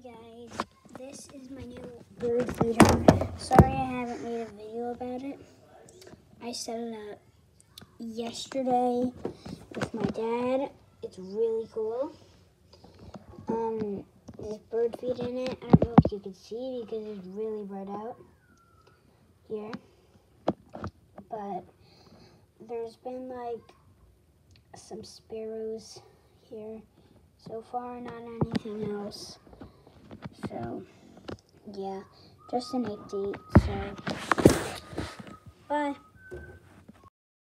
guys, this is my new bird feeder. Sorry I haven't made a video about it. I set it up yesterday with my dad. It's really cool. There's bird feed in it. I don't know if you can see because it's really bright out here. But there's been like some sparrows here so far, not anything else. So yeah, just an update. So bye.